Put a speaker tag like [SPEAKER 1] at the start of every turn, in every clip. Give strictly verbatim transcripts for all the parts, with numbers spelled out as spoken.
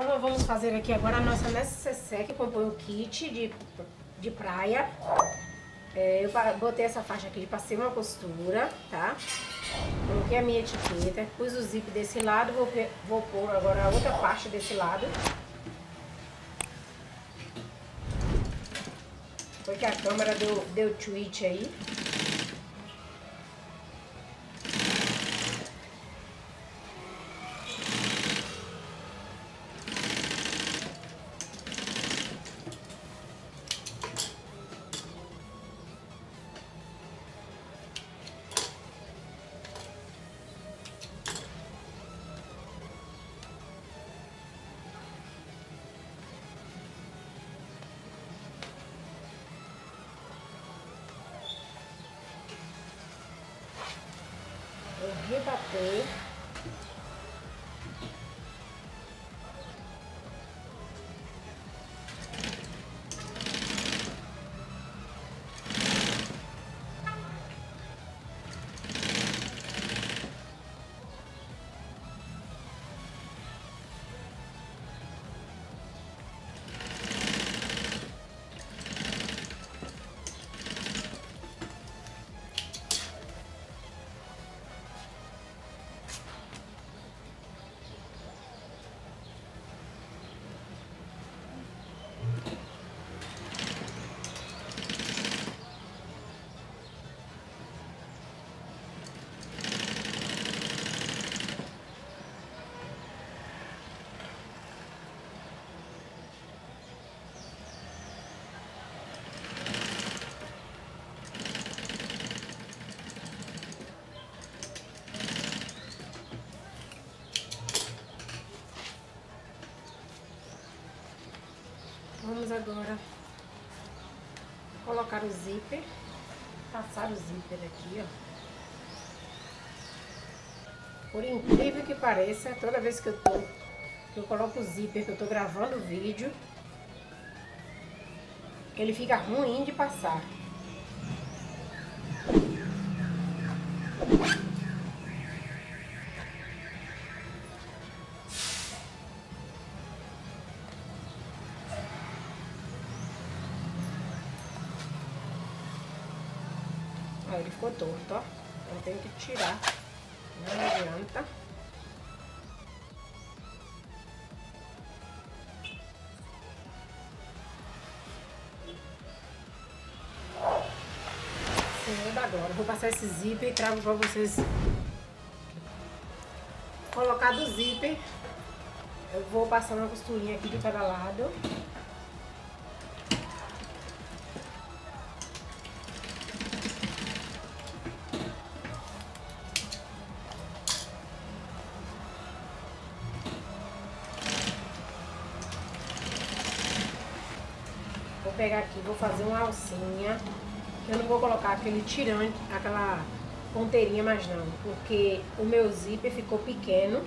[SPEAKER 1] Então nós vamos fazer aqui agora a nossa necessaire, que compõe o kit de, de praia. É, eu botei essa faixa aqui, passei uma costura, tá? Coloquei a minha etiqueta, pus o zip desse lado, vou, vou pôr agora a outra faixa desse lado. Porque a câmera deu, deu tweet aí. Eu rebatei. Vamos agora colocar o zíper, passar o zíper aqui, ó. Por incrível que pareça, toda vez que eu tô, que eu coloco o zíper, que eu tô gravando o vídeo, ele fica ruim de passar. Ó, ele ficou torto, ó. Então tem que tirar. Não adianta. Senhor da glória. Vou passar esse zíper e trago pra vocês. Colocar do zíper. Eu vou passar uma costurinha aqui de cada lado. Vou pegar aqui, vou fazer uma alcinha. Eu não vou colocar aquele tirante, aquela ponteirinha mais não, porque o meu zíper ficou pequeno.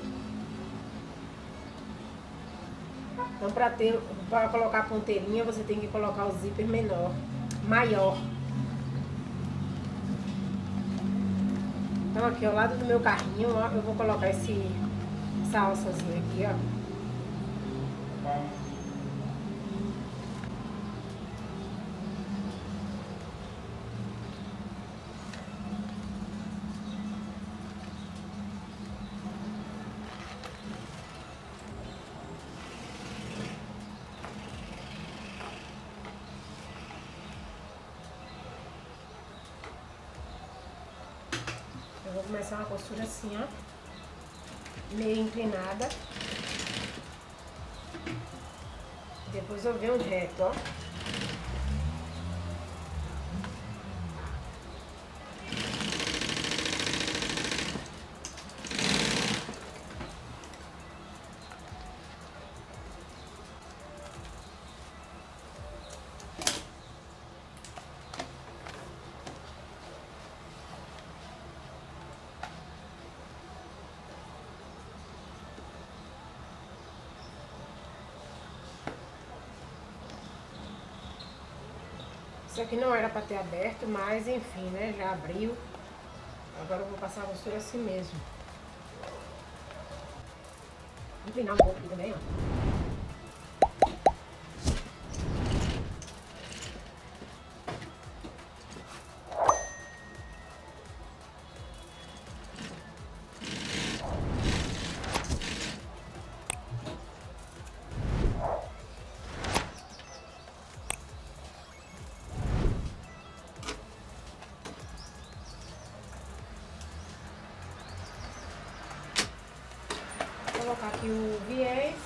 [SPEAKER 1] Então para ter, para colocar a ponteirinha, você tem que colocar o zíper menor, maior. Então aqui ao lado do meu carrinho, ó, eu vou colocar esse, essa alçazinha aqui, ó. Eu vou começar uma costura assim, ó, meio inclinada. Depois eu venho reto, ó. Isso aqui não era para ter aberto, mas enfim, né? Já abriu. Agora eu vou passar a costura assim mesmo. Inclinar um pouco aqui também, ó. colocar aqui o viés.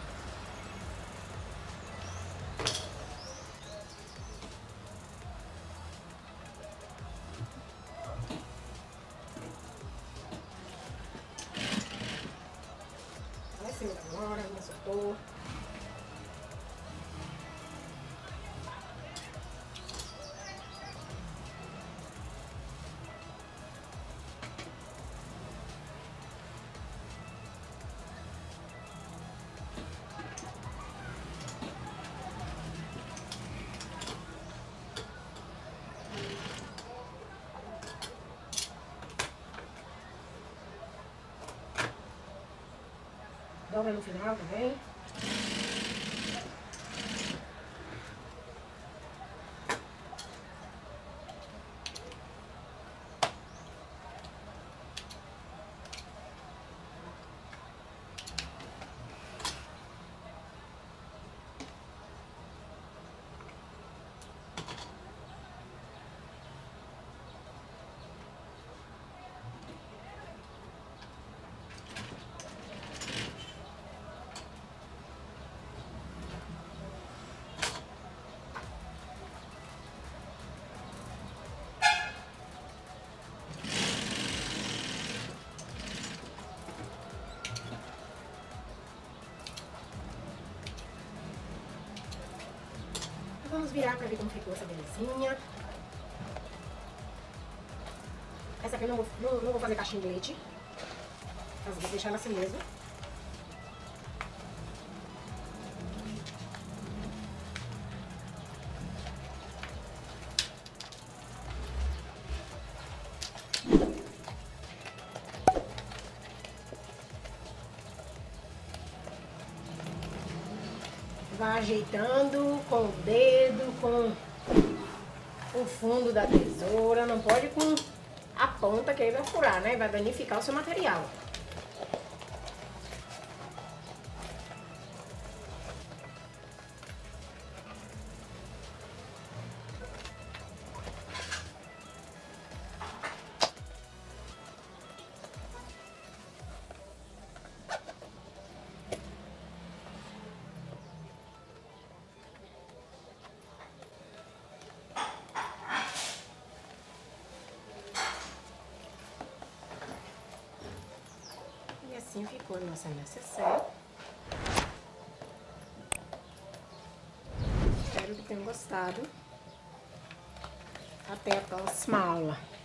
[SPEAKER 1] Vai ser agora, não soltou. Dobra no final também. Vamos virar pra ver como ficou essa belezinha. Essa aqui eu não vou, não, não vou fazer caixinha de leite. Mas vou deixar ela assim mesmo. Vai ajeitando com o dedo, com o fundo da tesoura. Não pode com a ponta, que aí vai furar, né? Vai danificar o seu material. Assim ficou a nossa necessaire. Espero que tenham gostado. Até a próxima aula.